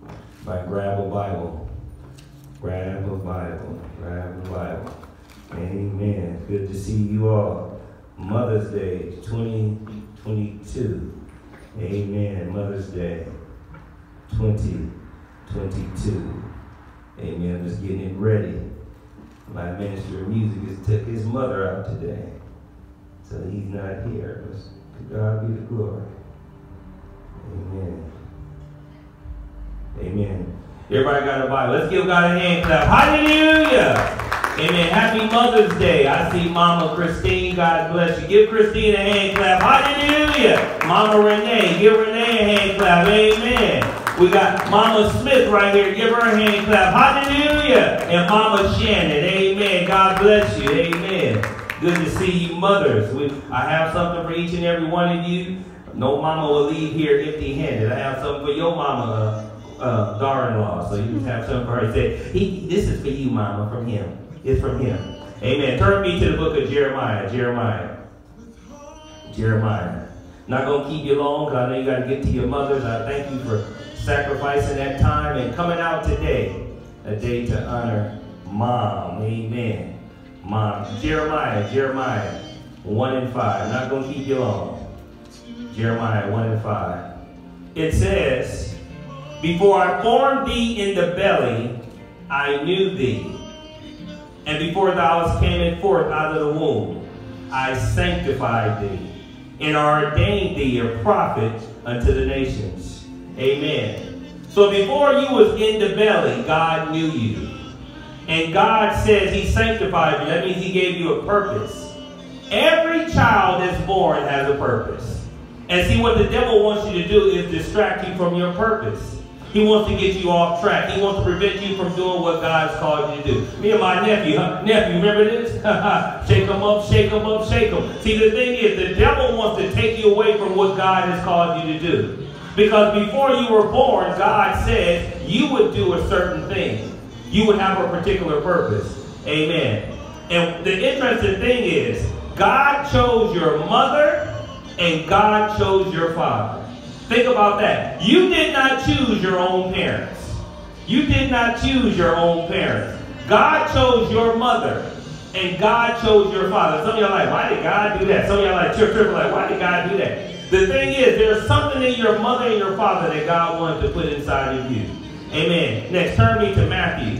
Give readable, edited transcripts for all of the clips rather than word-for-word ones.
By grab a Bible. Grab a Bible. Grab a Bible. Amen. Good to see you all. Mother's Day 2022. Amen. Mother's Day 2022. Amen. I'm just getting it ready. My minister of music has took his mother out today. So he's not here. But to God be the glory. Amen. Amen. Everybody got a Bible. Let's give God a hand clap. Hallelujah. Amen. Happy Mother's Day. I see Mama Christine. God bless you. Give Christine a hand clap. Hallelujah. Mama Renee. Give Renee a hand clap. Amen. We got Mama Smith right here. Give her a hand clap. Hallelujah. And Mama Shannon. Amen. God bless you. Amen. Good to see you mothers. I have something for each and every one of you. No mama will leave here empty-handed. I have something for your mama, daughter-in-law. So you just have something for her. Say, this is for you, mama, from him. It's from him. Amen. Turn me to the book of Jeremiah. Jeremiah. Not going to keep you long because I know you got to get to your mothers. I thank you for sacrificing that time and coming out today. A day to honor Mom. Amen. Mom. Jeremiah 1 and 5. Not going to keep you long. Jeremiah 1 and 5. It says, before I formed thee in the belly, I knew thee. And before thou camest forth out of the womb, I sanctified thee, and ordained thee a prophet unto the nations. Amen. So before you was in the belly, God knew you. And God says he sanctified you. That means he gave you a purpose. Every child that's born has a purpose. And see, what the devil wants you to do is distract you from your purpose. He wants to get you off track. He wants to prevent you from doing what God's called you to do. Me and my nephew, remember this? Shake them up, shake them up, shake them. See, the thing is, the devil wants to take you away from what God has called you to do. Because before you were born, God said you would do a certain thing. You would have a particular purpose. Amen. And the interesting thing is, God chose your mother and God chose your father. Think about that. You did not choose your own parents. You did not choose your own parents. God chose your mother and God chose your father. Some of y'all are like, why did God do that? Some of y'all are like, like, why did God do that? The thing is, there's something in your mother and your father that God wanted to put inside of you. Amen. Next, turn me to Matthew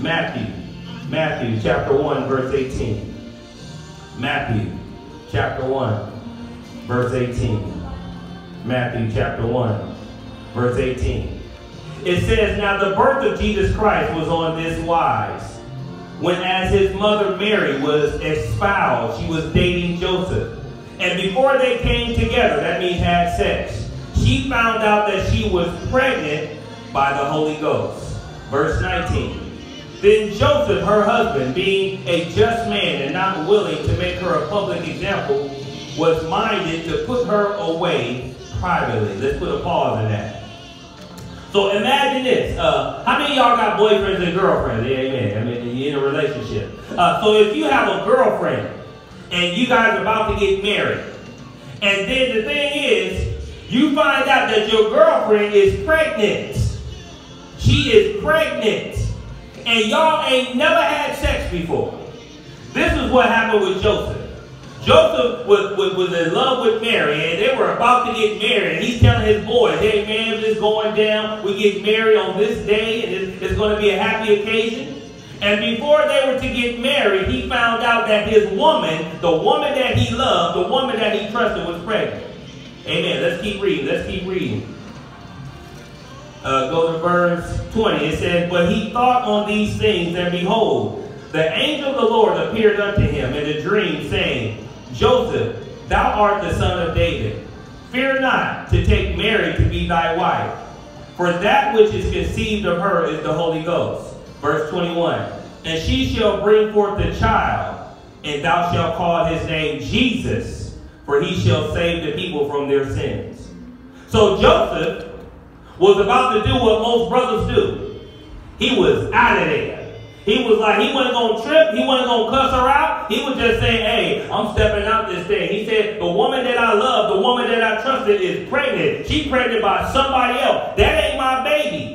chapter 1, verse 18. Matthew chapter 1, verse 18. Matthew chapter 1, verse 18. It says, now the birth of Jesus Christ was on this wise. When as his mother Mary was espoused, she was dating Joseph. And before they came together, that means had sex, she found out that she was pregnant by the Holy Ghost. Verse 19. Then Joseph, her husband, being a just man and not willing to make her a public example, was minded to put her away privately. Let's put a pause in that. So imagine this. How many of y'all got boyfriends and girlfriends? Amen. I mean, you're in a relationship. So if you have a girlfriend and you guys are about to get married, and then the thing is, you find out that your girlfriend is pregnant. She is pregnant. And y'all ain't never had sex before. This is what happened with Joseph. Joseph was in love with Mary, and they were about to get married. And he's telling his boys, hey man, this is going down. We get married on this day, and it's going to be a happy occasion. And before they were to get married, he found out that his woman, the woman that he loved, the woman that he trusted, was pregnant. Amen. Let's keep reading. Go to verse 20. It says, but he thought on these things, and behold, the angel of the Lord appeared unto him in a dream, saying, Joseph, thou art the son of David. Fear not to take Mary to be thy wife, for that which is conceived of her is the Holy Ghost. Verse 21. And she shall bring forth a child, and thou shalt call his name Jesus, for he shall save the people from their sins. So Joseph was about to do what most brothers do. He was out of there. He was like, he wasn't going to trip. He wasn't going to cuss her out. He was just saying, hey, I'm stepping out this thing. He said, the woman that I love, the woman that I trusted is pregnant. She's pregnant by somebody else. That ain't my baby.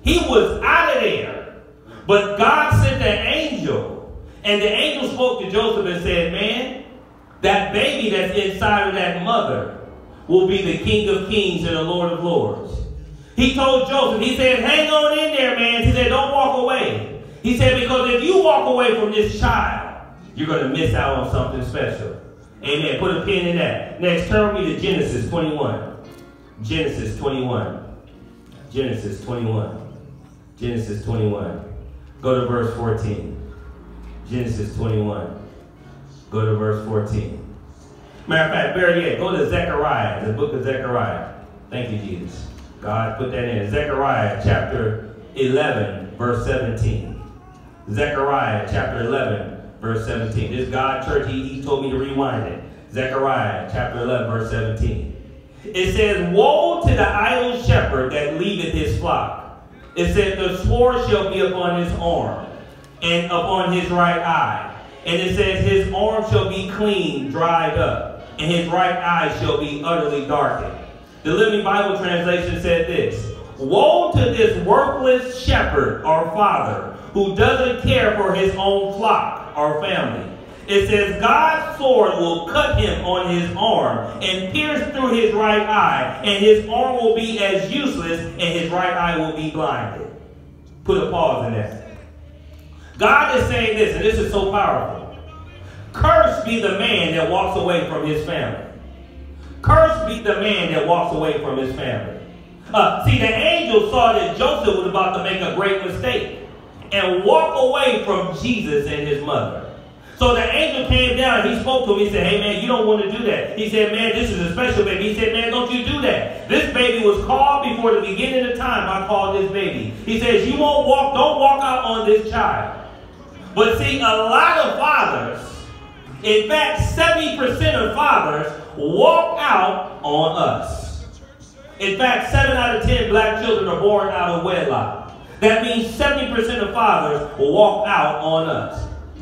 He was out of there. But God sent an angel. And the angel spoke to Joseph and said, man, that baby that's inside of that mother will be the King of Kings and the Lord of Lords. He told Joseph, he said, hang on in there, man. He said, don't walk away. He said, because if you walk away from this child, you're going to miss out on something special. Amen. Put a pin in that. Next, turn me to Genesis 21. Genesis 21. Genesis 21. Genesis 21. Go to verse 14. Genesis 21. Go to verse 14. Matter of fact, better yet, go to Zechariah, the book of Zechariah. Thank you, Jesus. God put that in. Zechariah chapter 11, verse 17. Zechariah chapter 11, verse 17. This God church, he told me to rewind it. Zechariah chapter 11, verse 17. It says, woe to the idle shepherd that leaveth his flock. It said, the sword shall be upon his arm and upon his right eye. And it says, his arm shall be clean, dried up, and his right eye shall be utterly darkened. The Living Bible translation said this, woe to this worthless shepherd or father who doesn't care for his own flock or family. It says, God's sword will cut him on his arm and pierce through his right eye, and his arm will be as useless, and his right eye will be blinded. Put a pause in that. God is saying this, and this is so powerful. Cursed be the man that walks away from his family. Cursed be the man that walks away from his family. See, the angel saw that Joseph was about to make a great mistake and walk away from Jesus and his mother. So the angel came down and he spoke to him. He said, hey, man, you don't want to do that. He said, man, this is a special baby. He said, man, don't you do that. This baby was called before the beginning of time. I called this baby. He says, don't walk out on this child. But see, a lot of fathers, in fact, 70% of fathers walk out on us. In fact, 7 out of 10 black children are born out of wedlock. That means 70% of fathers will walk out on us.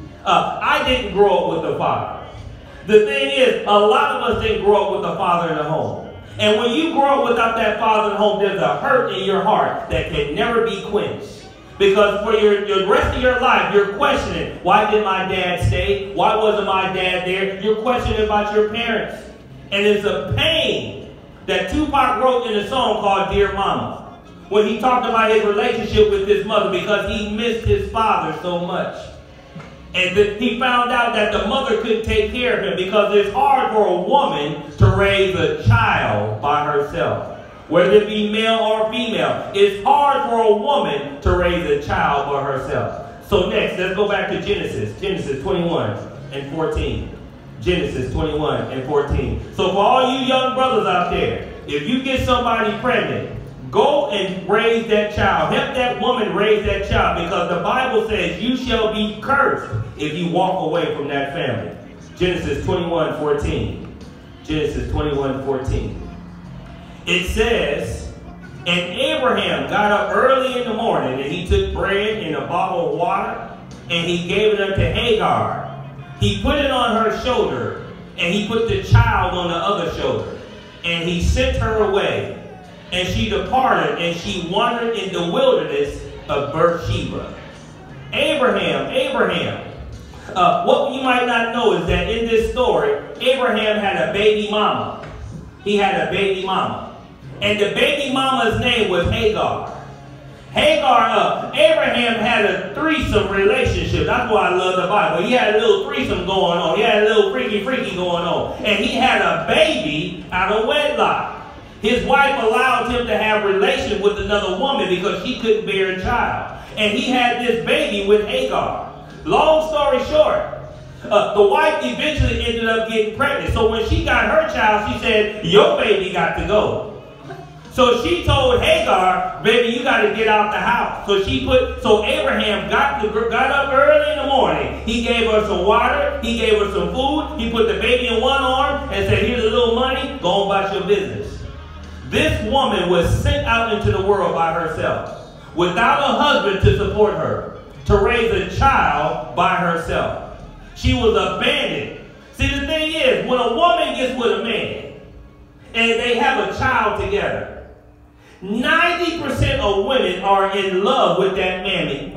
I didn't grow up with a father. The thing is, a lot of us didn't grow up with a father in the home. And when you grow up without that father in the home, there's a hurt in your heart that can never be quenched. Because for your rest of your life, you're questioning, why did my dad stay? Why wasn't my dad there? You're questioning about your parents. And it's a pain that Tupac wrote in a song called Dear Mama, when he talked about his relationship with his mother because he missed his father so much. And he found out that the mother couldn't take care of him because it's hard for a woman to raise a child by herself. Whether it be male or female, it's hard for a woman to raise a child by herself. So next, let's go back to Genesis. Genesis 21 and 14. Genesis 21 and 14. So for all you young brothers out there, if you get somebody pregnant, go and raise that child. Help that woman raise that child, because the Bible says you shall be cursed if you walk away from that family. Genesis 21:14. Genesis 21:14. It says, and Abraham got up early in the morning, and he took bread and a bottle of water, and he gave it unto Hagar. He put it on her shoulder, and he put the child on the other shoulder, and he sent her away. And she departed, and she wandered in the wilderness of Beersheba. Abraham. What you might not know is that in this story, Abraham had a baby mama. He had a baby mama. And the baby mama's name was Hagar. Abraham had a threesome relationship. That's why I love the Bible. He had a little threesome going on. He had a little freaky going on. And he had a baby out of wedlock. His wife allowed him to have relations with another woman because she couldn't bear a child. And he had this baby with Hagar. Long story short, the wife eventually ended up getting pregnant. So when she got her child, she said, your baby got to go. So she told Hagar, baby, you got to get out the house. So Abraham got up early in the morning. He gave her some water. He gave her some food. He put the baby in one arm and said, here's a little money. Go on about your business. This woman was sent out into the world by herself, without a husband to support her, to raise a child by herself. She was abandoned. See, the thing is, when a woman gets with a man and they have a child together, 90% of women are in love with that man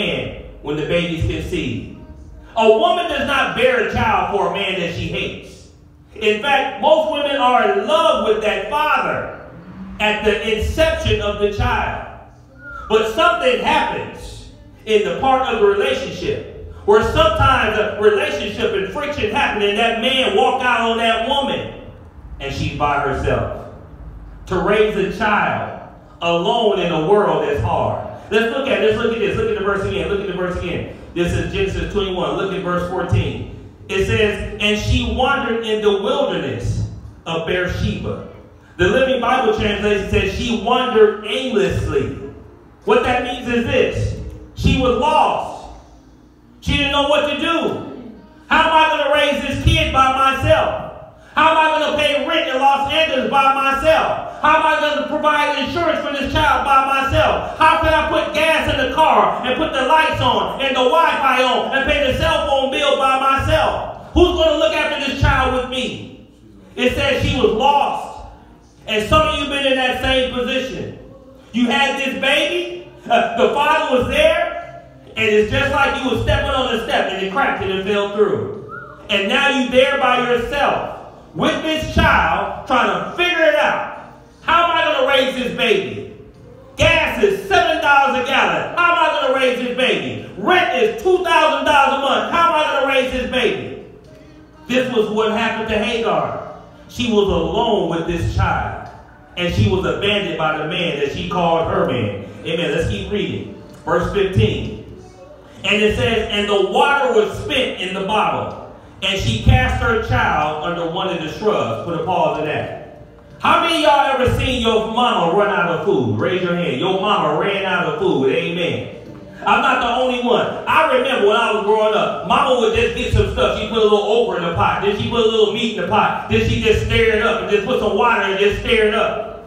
when the baby's conceived. A woman does not bear a child for a man that she hates. In fact, most women are in love with that father at the inception of the child. But something happens in the part of the relationship where sometimes a relationship and friction happen and that man walk out on that woman and she's by herself. To raise a child alone in a world that's hard. Let's look at this. Look at the verse again. This is Genesis 21. Look at verse 14. It says, and she wandered in the wilderness of Beersheba. The Living Bible translation says she wandered aimlessly. What that means is this. She was lost. She didn't know what to do. How am I going to raise this kid by myself? How am I going to pay rent in Los Angeles by myself? How am I going to provide insurance for this child by myself? How can I put gas in the car and put the lights on and the Wi-Fi on and pay the cell phone bill by myself? Who's going to look after this child with me? It says she was lost. And some of you have been in that same position. You had this baby, the father was there, and it's just like you were stepping on a step and it cracked and it fell through. And now you're there by yourself with this child trying to figure it out. How am I going to raise this baby? Gas is $7 a gallon. How am I going to raise this baby? Rent is $2,000 a month. How am I going to raise this baby? This was what happened to Hagar. She was alone with this child. And she was abandoned by the man that she called her man. Amen. Let's keep reading. Verse 15. And it says, and the water was spent in the bottle. And she cast her child under one of the shrubs. Put a pause on that. How many of y'all ever seen your mama run out of food? Raise your hand. Your mama ran out of food. Amen. I'm not the only one. I remember when I was growing up, mama would just get some stuff. She put a little okra in the pot. Then she put a little meat in the pot. Then she just stir it up and just put some water and just stir it up.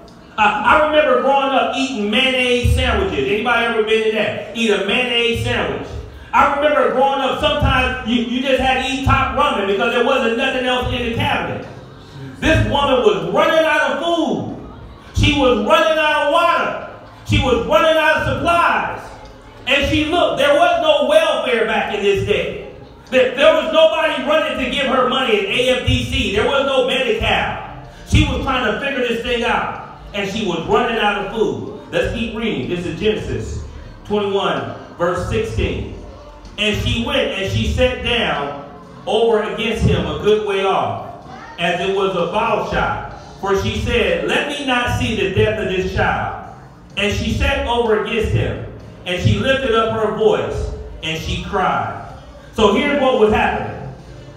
I remember growing up eating mayonnaise sandwiches. Anybody ever been to that? Eat a mayonnaise sandwich. I remember growing up, sometimes you just had to eat top ramen because there wasn't nothing else in the cabinet. This woman was running out of food. She was running out of water. She was running out of supplies. And she looked, there was no welfare back in this day. There was nobody running to give her money at AFDC. There was no Medi-Cal. She was trying to figure this thing out. And she was running out of food. Let's keep reading. This is Genesis 21, verse 16. And she went and she sat down over against him a good way off, as it was a bow shot. For she said, let me not see the death of this child. And she sat over against him, and she lifted up her voice, and she cried. So here's what was happening.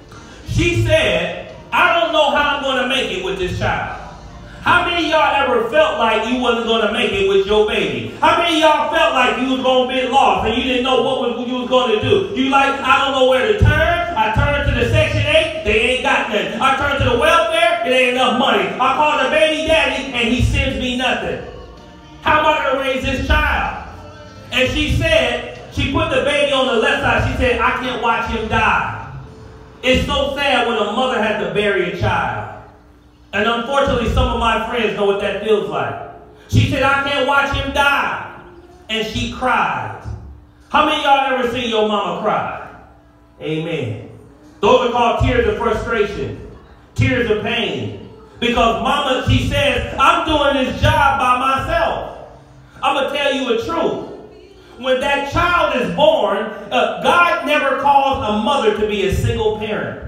She said, I don't know how I'm going to make it with this child. How many of y'all ever felt like you wasn't going to make it with your baby? How many of y'all felt like you was going to be lost and you didn't know what you was going to do? You like, I don't know where to turn. I turned to the Section 8. They ain't got nothing. I turned to the welfare. It ain't enough money. I called the baby daddy and he sends me nothing. How am I going to raise this child? And she said, she put the baby on the left side. She said, I can't watch him die. It's so sad when a mother has to bury a child. And unfortunately, some of my friends know what that feels like. She said, I can't watch him die. And she cried. How many of y'all ever seen your mama cry? Amen. Those are called tears of frustration, tears of pain. Because mama, she says, I'm doing this job by myself. I'm going to tell you the truth. When that child is born, God never calls a mother to be a single parent.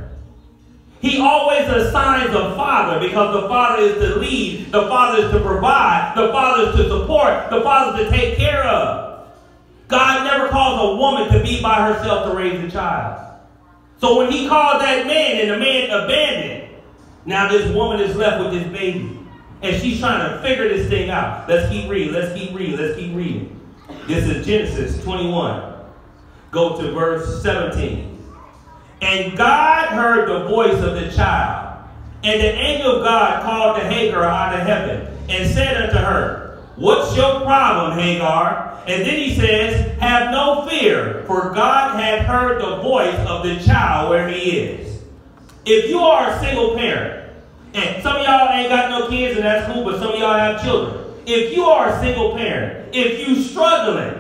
He always assigns a father because the father is to lead, the father is to provide, the father is to support, the father is to take care of. God never calls a woman to be by herself to raise a child. So when he called that man and the man abandoned, now this woman is left with this baby. And she's trying to figure this thing out. Let's keep reading, let's keep reading, let's keep reading. This is Genesis 21. Go to verse 17. And God heard the voice of the child. And the angel of God called to Hagar out of heaven and said unto her, what's your problem, Hagar? And then he says, have no fear, for God had heard the voice of the child where he is. If you are a single parent, and some of y'all ain't got no kids and that's cool, but some of y'all have children. if you are a single parent, if you're struggling,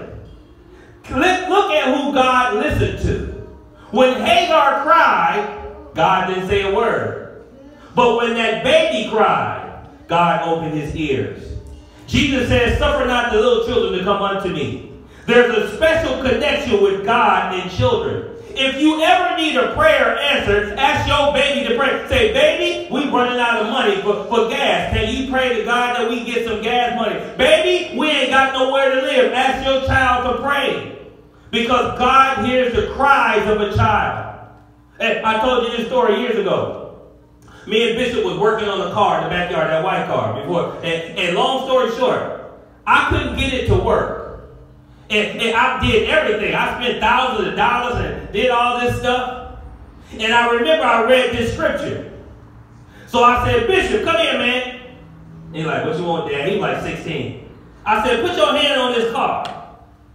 look at who God listened to. When Hagar cried, God didn't say a word. But when that baby cried, God opened his ears. Jesus says, suffer not the little children to come unto me. There's a special connection with God and children. If you ever need a prayer answered, ask your baby to pray. Say, baby, we running out of money for gas. Can you pray to God that we get some gas money? Baby, we ain't got nowhere to live. Ask your child to pray. Because God hears the cries of a child. And I told you this story years ago. Me and Bishop was working on the car in the backyard, that white car, before. And long story short, I couldn't get it to work. And I did everything. I spent thousands of dollars and did all this stuff. And I remember I read this scripture. So I said, Bishop, come here, man. And he's like, what you want, Dad? He was like 16. I said, put your hand on this car.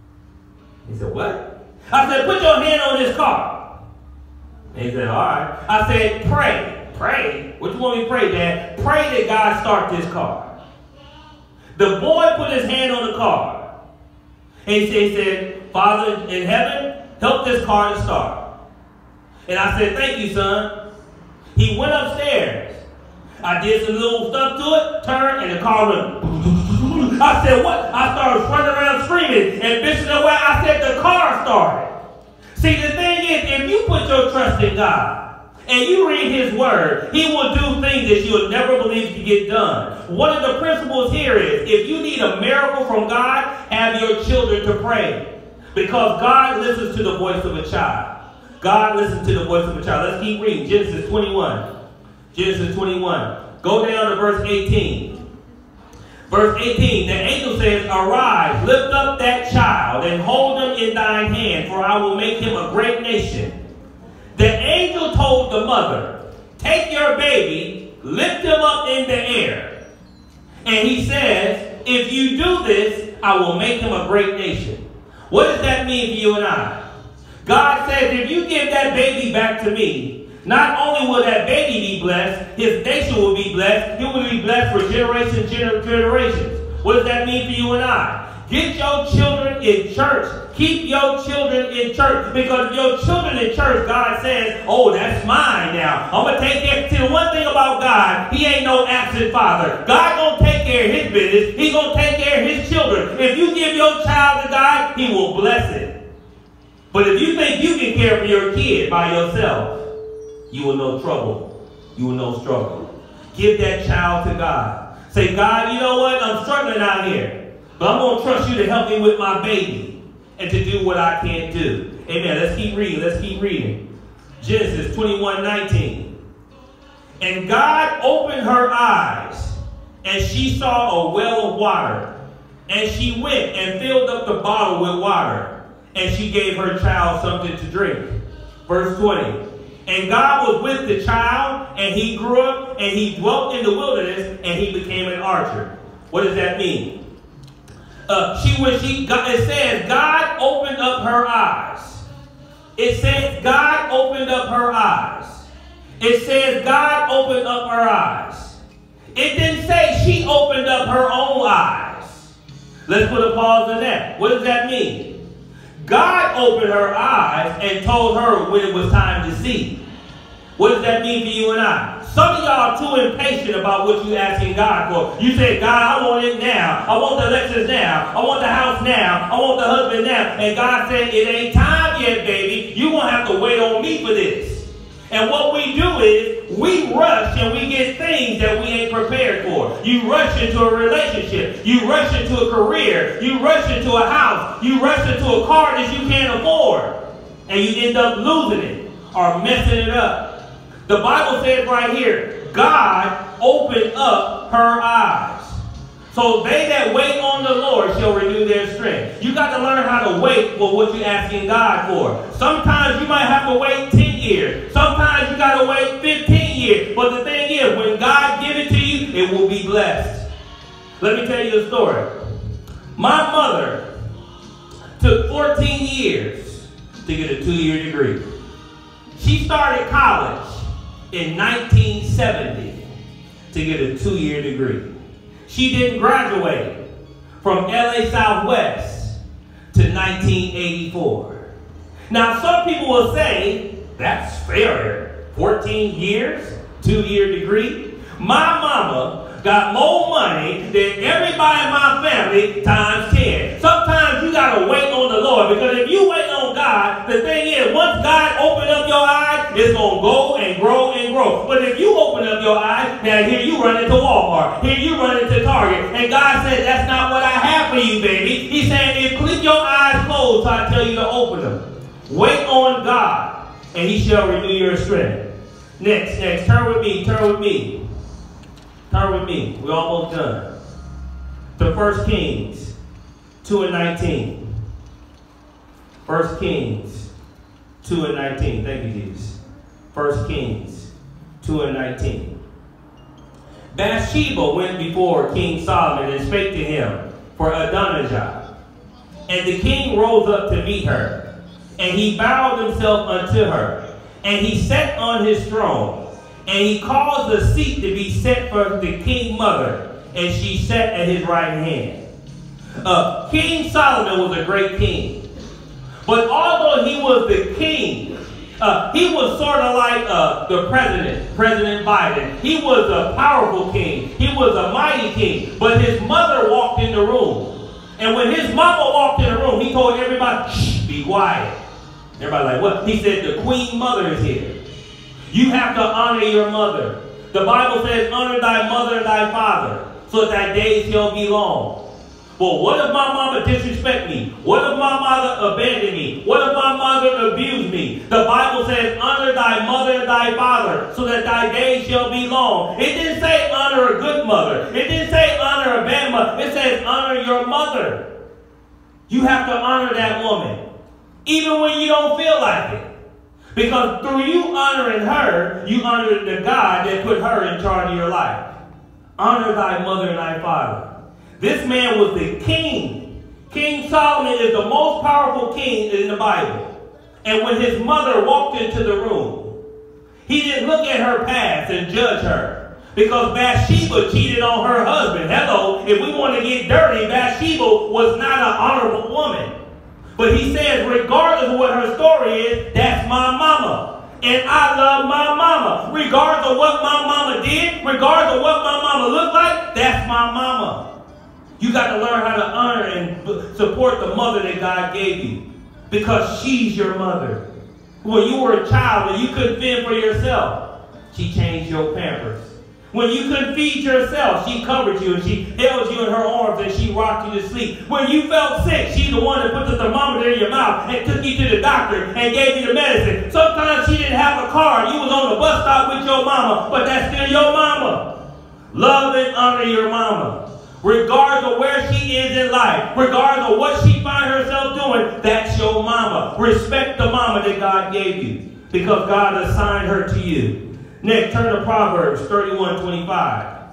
He said, what? I said, put your hand on this car. And he said, all right. I said, pray. Pray? What you want me to pray, Dad? Pray that God start this car. The boy put his hand on the car. And he said, Father in heaven, help this car to start. And I said, thank you, son. He went upstairs. I did some little stuff to it, turned, and the car went. I said, what? I started running around screaming. And Bishop, no way. I said, the car started. See, the thing is, if you put your trust in God, and you read his word, he will do things that you would never believe to get done. One of the principles here is, if you need a miracle from God, have your children to pray. Because God listens to the voice of a child. God listens to the voice of a child. Let's keep reading. Genesis 21. Genesis 21. Go down to verse 18. Verse 18. The angel says, arise, lift up that child, and hold him in thine hand, for I will make him a great nation. The angel told the mother, take your baby, lift him up in the air. And he says, if you do this, I will make him a great nation. What does that mean for you and I? God says, if you give that baby back to me, not only will that baby be blessed, his nation will be blessed. He will be blessed for generations. What does that mean for you and I? Get your children in church. Keep your children in church. Because your children in church, God says, oh, that's mine now. I'm going to take care. See, the one thing about God, he ain't no absent father. God going to take care of his business. He going to take care of his children. If you give your child to God, he will bless it. But if you think you can care for your kid by yourself, you will know trouble. You will know struggle. Give that child to God. Say, God, you know what? I'm struggling out here. But I'm going to trust you to help me with my baby and to do what I can't do. Amen. Let's keep reading. Let's keep reading. Genesis 21:19. And God opened her eyes, and she saw a well of water. And she went and filled up the bottle with water. And she gave her child something to drink. Verse 20. And God was with the child, and he grew up, and he dwelt in the wilderness, and he became an archer. What does that mean? It says God opened up her eyes. It says God opened up her eyes. It says God opened up her eyes. It didn't say she opened up her own eyes. Let's put a pause on that. What does that mean? God opened her eyes and told her when it was time to see. What does that mean for you and I? Some of y'all are too impatient about what you're asking God for. You say, God, I want it now. I want the Lexus now. I want the house now. I want the husband now. And God said, it ain't time yet, baby. You're going to have to wait on me for this. And what we do is we rush and we get things that we ain't prepared for. You rush into a relationship. You rush into a career. You rush into a house. You rush into a car that you can't afford. And you end up losing it or messing it up. The Bible says right here, God opened up her eyes. So they that wait on the Lord shall renew their strength. You got to learn how to wait for what you're asking God for. Sometimes you might have to wait 10 years. Sometimes you got to wait 15 years. But the thing is, when God gives it to you, it will be blessed. Let me tell you a story. My mother took 14 years to get a 2-year degree. She started college in 1970 to get a 2-year degree. She didn't graduate from LA Southwest to 1984. Now, some people will say, that's failure. 14 years, 2-year degree. My mama got more money than everybody in my family times 10. Sometimes you got to wait on the Lord, because if you wait on God, the thing is, once God opens up your eyes, it's going to go and grow and grow. But if you open up your eyes, now here you run into Walmart, here you run into Target, and God said, that's not what I have for you, baby. He's saying, if keep your eyes closed, so I tell you to open them. Wait on God, and he shall renew your strength. Next, turn with me. Turn with me. We're almost done. To 1 Kings 2:19. 1 Kings 2:19. Thank you, Jesus. 1 Kings 2:19. Bathsheba went before King Solomon and spake to him for Adonijah. And the king rose up to meet her, and he bowed himself unto her, and he sat on his throne. And he caused a seat to be set for the king mother, and she sat at his right hand. King Solomon was a great king. But although he was the king, he was sort of like the President Biden. He was a powerful king. He was a mighty king. But his mother walked in the room. And when his mama walked in the room, he told everybody, shh, be quiet. Everybody like, what? He said, the queen mother is here. You have to honor your mother. The Bible says, honor thy mother and thy father, so that thy days shall be long. Well, what if my mama disrespect me? What if my mother abandoned me? What if my mother abused me? The Bible says, honor thy mother and thy father, so that thy days shall be long. It didn't say honor a good mother. It didn't say honor a bad mother. It says honor your mother. You have to honor that woman, even when you don't feel like it. Because through you honoring her, you honor the God that put her in charge of your life. Honor thy mother and thy father. This man was the king. King Solomon is the most powerful king in the Bible. And when his mother walked into the room, he didn't look at her past and judge her. Because Bathsheba cheated on her husband. Hello, if we want to get dirty, Bathsheba was not an honorable woman. But he says, regardless of what her story is, that's my mama. And I love my mama. Regardless of what my mama did, regardless of what my mama looked like, that's my mama. You got to learn how to honor and support the mother that God gave you. Because she's your mother. When you were a child and you couldn't fend for yourself, she changed your pampers. When you couldn't feed yourself, she covered you and she held you in her arms and she rocked you to sleep. When you felt sick, she's the one that put the thermometer in your mouth and took you to the doctor and gave you the medicine. Sometimes she didn't have a car. You was on the bus stop with your mama, but that's still your mama. Love and honor your mama. Regardless of where she is in life, regardless of what she finds herself doing, that's your mama. Respect the mama that God gave you, because God assigned her to you. Next, turn to Proverbs 31:25.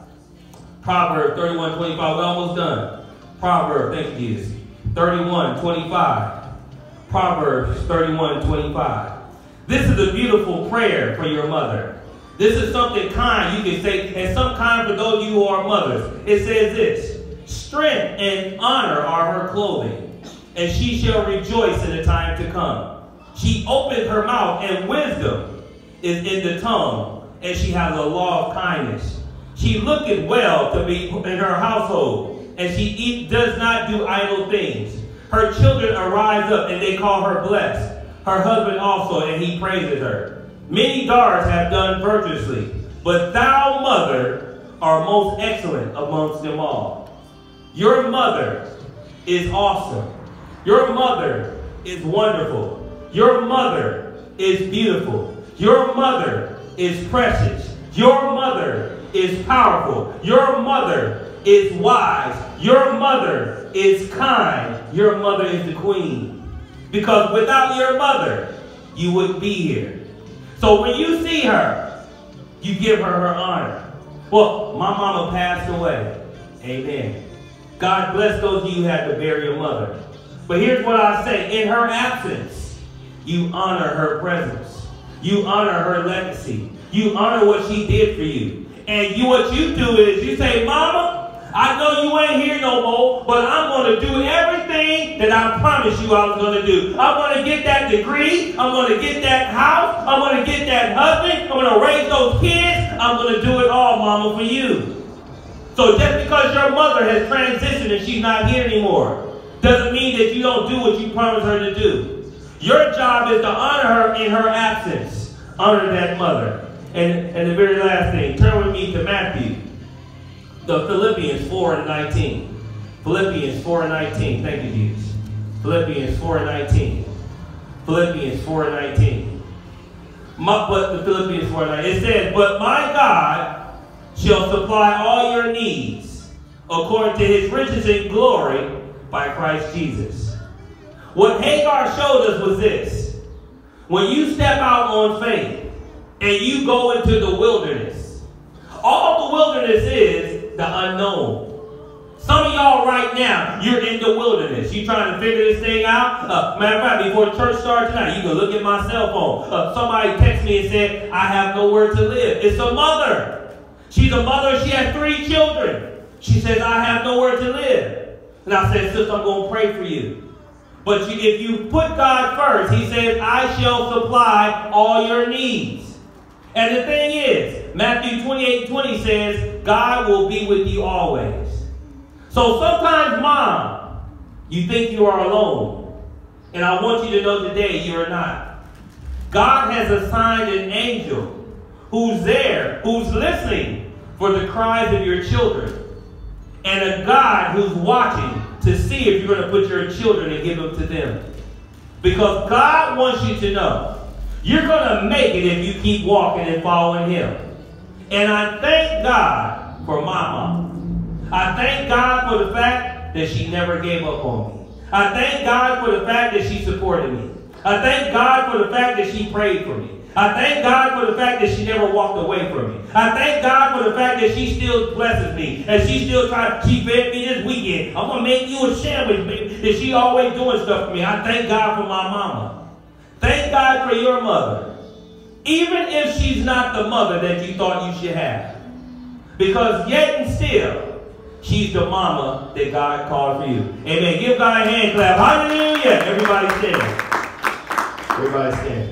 Proverbs 31:25. We're almost done. Proverbs, thank you, Jesus. 31:25. Proverbs 31:25. This is a beautiful prayer for your mother. This is something kind you can say, and some kind for those of you who are mothers. It says this: strength and honor are her clothing, and she shall rejoice in the time to come. She opened her mouth, and wisdom is in the tongue, and she has a law of kindness. She looketh well to be in her household, and she does not do idle things. Her children arise up, and they call her blessed. Her husband also, and he praises her. Many daughters have done virtuously, but thou, mother, art most excellent amongst them all. Your mother is awesome. Your mother is wonderful. Your mother is beautiful. Your mother is precious. Your mother is powerful. Your mother is wise. Your mother is kind. Your mother is the queen. Because without your mother, you wouldn't be here. So when you see her, you give her her honor. Well, my mama passed away. Amen. God bless those of you who had to bury your mother. But here's what I say. In her absence, you honor her presence. You honor her legacy. You honor what she did for you. And what you do is you say, Mama, I know you ain't here no more, but I'm going to do everything that I promised you I was going to do. I'm going to get that degree. I'm going to get that house. I'm going to get that husband. I'm going to raise those kids. I'm going to do it all, mama, for you. So just because your mother has transitioned and she's not here anymore, doesn't mean that you don't do what you promised her to do. Your job is to honor her in her absence. Honor that mother. And the very last thing, turn with me to Matthew. The Philippians 4:19. Philippians 4:19. Thank you, Jesus. Philippians 4:19. Philippians 4:19. But the Philippians 4:19. It says, but my God shall supply all your needs according to his riches in glory by Christ Jesus. What Hagar showed us was this. When you step out on faith and you go into the wilderness, all the wilderness is the unknown. Some of y'all right now, you're in the wilderness. You trying to figure this thing out? Matter of fact, before church starts tonight, you can look at my cell phone. Somebody texted me and said, I have nowhere to live. It's a mother. She's a mother. She has 3 children. She says, I have nowhere to live. And I said, sister, I'm going to pray for you. But if you put God first, he says, I shall supply all your needs. And the thing is, Matthew 28:20 says, God will be with you always. So sometimes, mom, you think you are alone. And I want you to know today you are not. God has assigned an angel who's there, who's listening for the cries of your children. And a God who's watching to see if you're going to put your children and give them to them. Because God wants you to know you're going to make it if you keep walking and following him. And I thank God for my mom. I thank God for the fact that she never gave up on me. I thank God for the fact that she supported me. I thank God for the fact that she prayed for me. I thank God for the fact that she never walked away from me. I thank God for the fact that she still blesses me. And she still she fed me this weekend. I'm going to make you a sandwich, baby. And she always doing stuff for me. I thank God for my mama. Thank God for your mother. Even if she's not the mother that you thought you should have. Because yet and still, she's the mama that God called for you. Amen. Give God a hand clap. Hallelujah. Everybody stand. Everybody stand.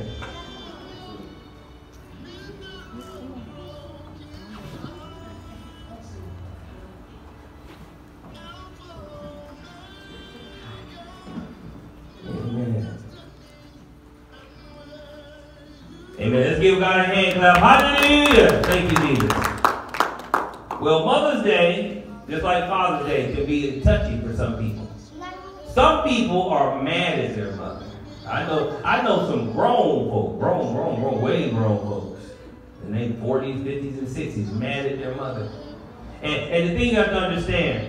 Amen. Let's give God a hand clap. Hallelujah. Thank you, Jesus. Well, Mother's Day, just like Father's Day, can be touchy for some people. Some people are mad at their mother. I know some grown folk, way grown folks. In their 40s, 50s, and 60s, mad at their mother. And the thing you have to understand,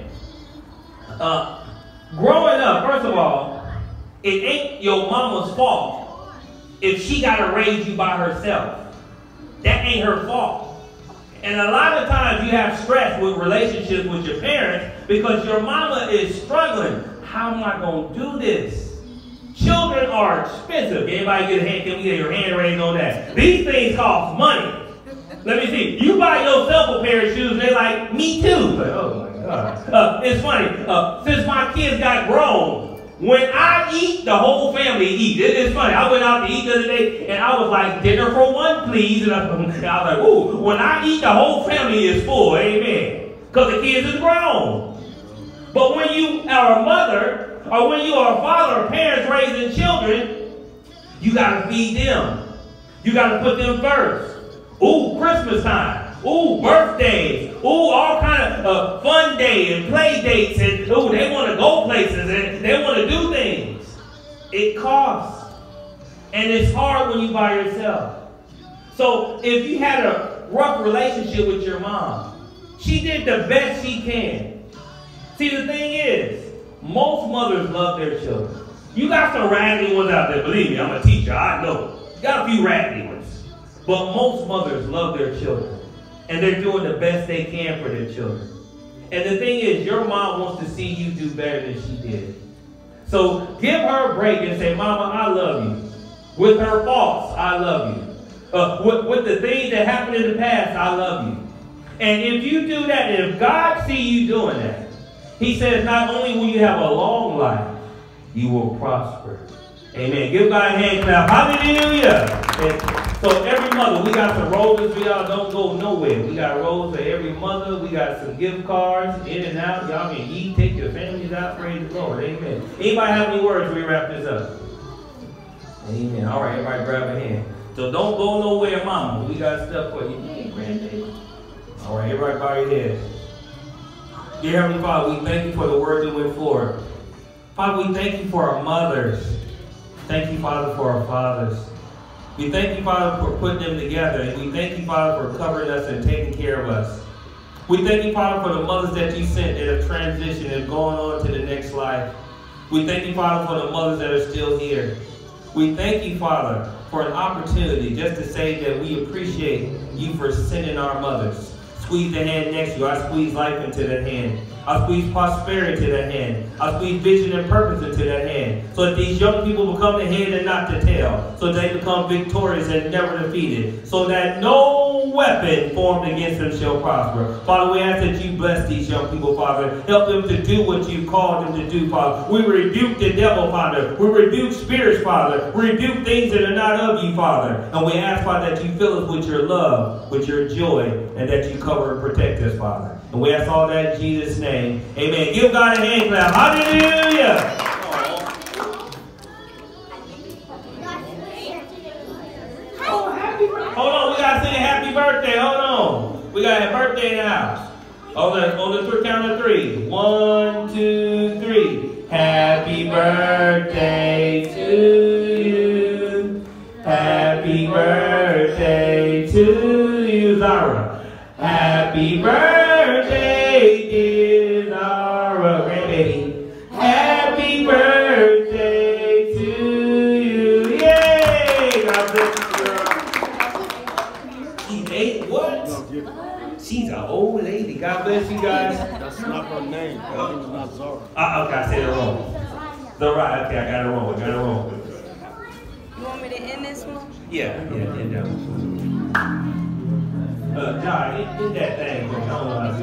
growing up, first of all, it ain't your mama's fault if she got to raise you by herself. That ain't her fault. And a lot of times you have stress with relationships with your parents because your mama is struggling. How am I going to do this? Children are expensive. Anybody get a hand? Can we get your hand raised on that? These things cost money. Let me see. You buy yourself a pair of shoes and they're like, me too. Like, oh my God. It's funny. Since my kids got grown, when I eat, the whole family eat. It's funny. I went out to eat the other day, and I was like, dinner for one, please. And I was like, ooh, when I eat, the whole family is full. Amen. Because the kids is grown. But when you are a mother, or when you are a father or parents raising children, you got to feed them. You got to put them first. Ooh, Christmas time. Ooh, birthdays. Ooh, all kind of fun days and play dates. And ooh, they want to go places and they want to do things. It costs. And it's hard when you're by yourself. So if you had a rough relationship with your mom, she did the best she can. See, the thing is, most mothers love their children. You got some raggedy ones out there. Believe me, I'm a teacher. I know. You got a few raggedy ones. But most mothers love their children. And they're doing the best they can for their children. And the thing is, your mom wants to see you do better than she did. So give her a break and say, Mama, I love you. With her faults, I love you. With the things that happened in the past, I love you. And if you do that, and if God see you doing that, he says not only will you have a long life, you will prosper. Amen. Give God a hand clap. Hallelujah. And so every mother, we got some roses for y'all. Don't go nowhere. We got roses for every mother. We got some gift cards in and out. Y'all can eat, take your families out. Praise the Lord. Amen. Anybody have any words when we wrap this up? Amen. All right, everybody grab a hand. So don't go nowhere, mama. We got stuff for you. Hey, grandbaby. All right, everybody bow your head. Dear Heavenly Father, we thank you for the word that went forward. Father, we thank you for our mothers. Thank you, Father, for our fathers. We thank you, Father, for putting them together. And we thank you, Father, for covering us and taking care of us. We thank you, Father, for the mothers that you sent that have transitioned and gone on to the next life. We thank you, Father, for the mothers that are still here. We thank you, Father, for an opportunity just to say that we appreciate you for sending our mothers. Squeeze the hand next to you. I squeeze life into that hand. I squeeze prosperity to that hand. I squeeze vision and purpose into that hand. So that these young people become the head and not the tail. So they become victorious and never defeated. So that no weapon formed against them shall prosper. Father, we ask that you bless these young people, Father. Help them to do what you called them to do, Father. We rebuke the devil, Father. We rebuke spirits, Father. We rebuke things that are not of you, Father. And we ask, Father, that you fill us with your love, with your joy, and that you cover and protect us, Father. And we ask all that in Jesus' name. Amen. Give God a hand clap. Hallelujah. Hold on. We got to sing a happy birthday. Hold on. We got a birthday in the house. On the count of 3. 1, 2, 3. Happy birthday to you. Happy birthday to you, Zara. Happy birthday, dear Zara, grandbaby. Happy birthday to you. Yay! God bless you, girl. She's 8. What? She's an old lady. God bless you guys. That's not her name. Her name is not Zara. Okay, I said it wrong. Zara, okay, I got it wrong. You want me to end this one? Yeah, end that one. John, in that thing, I don't know how to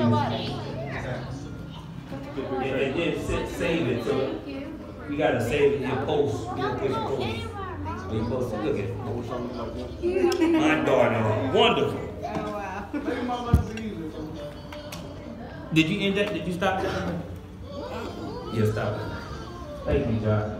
do this. And then save it. So you gotta save it in your post. You gotta push post. So you post it. Look at it. My daughter, wonderful. Oh wow. Did you end that? Did you stop that? Yeah, stop it. Thank you, John.